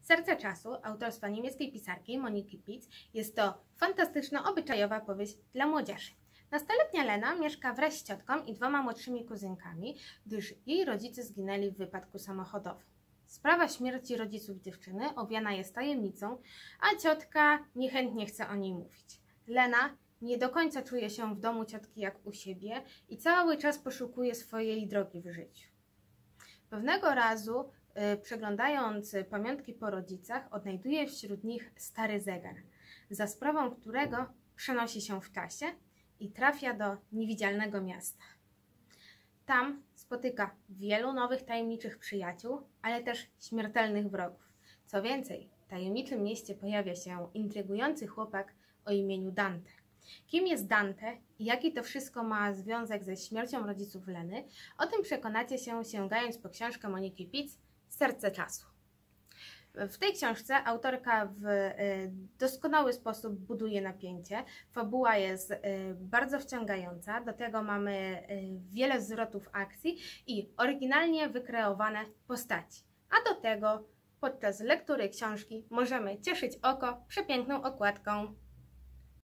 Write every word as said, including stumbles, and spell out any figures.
Serce czasu autorstwa niemieckiej pisarki Moniki Pietz jest to fantastyczna, obyczajowa powieść dla młodzieży. Nastoletnia Lena mieszka wraz z ciotką i dwoma młodszymi kuzynkami, gdyż jej rodzice zginęli w wypadku samochodowym. Sprawa śmierci rodziców dziewczyny owiana jest tajemnicą, a ciotka niechętnie chce o niej mówić. Lena nie do końca czuje się w domu ciotki jak u siebie i cały czas poszukuje swojej drogi w życiu. Pewnego razu, yy, przeglądając pamiątki po rodzicach, odnajduje wśród nich stary zegar, za sprawą którego przenosi się w czasie i trafia do niewidzialnego miasta. Tam spotyka wielu nowych tajemniczych przyjaciół, ale też śmiertelnych wrogów. Co więcej, w tajemniczym mieście pojawia się intrygujący chłopak o imieniu Dante. Kim jest Dante i jaki to wszystko ma związek ze śmiercią rodziców Leny, o tym przekonacie się, sięgając po książkę Moniki Pietz Serce czasu. W tej książce autorka w doskonały sposób buduje napięcie. Fabuła jest bardzo wciągająca, do tego mamy wiele zwrotów akcji i oryginalnie wykreowane postaci. A do tego podczas lektury książki możemy cieszyć oko przepiękną okładką.